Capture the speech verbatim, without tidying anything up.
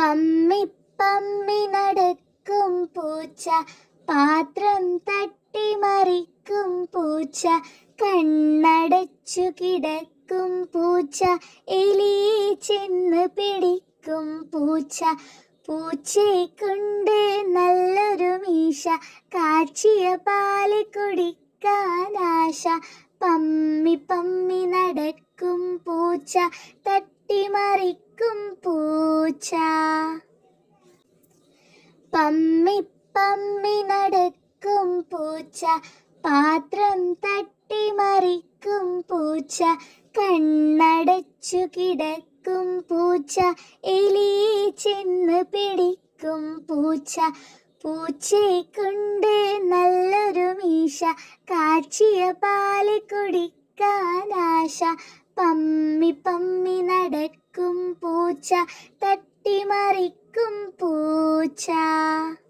പമ്മി പമ്മി നടക്കും പൂച്ച, പാത്രം തട്ടിമറിക്കും പൂച്ച, കണ്ണടച്ചു കിടക്കും പൂച്ച, എലിയെ ചെന്ന് പിടിക്കും പൂച്ച. പൂച്ചയെ കൊണ്ട് നല്ലൊരു മീശ, കാച്ചിയ പാല് കുടിക്കാനാശ. പമ്മി പമ്മി നടക്കും പൂച്ച, തട്ടിമറിക്കും പൂച്ച. പമ്മി പമ്മി നടക്കും പൂച്ച, പാത്രം തട്ടിമറിക്കും പൂച്ച, കണ്ണടച്ചു കിടക്കും പൂച്ച, എലിയെ ചെന്ന് പിടിക്കും പൂച്ച. പൂച്ചയെ കൊണ്ട് നല്ലൊരു മീശ, കാച്ചിയ പാല് കുടിക്കാനാശ. പമ്മി പമ്മി നടക്കും പൂച്ച, തട്ടിമറിക്കും പൂച്ച.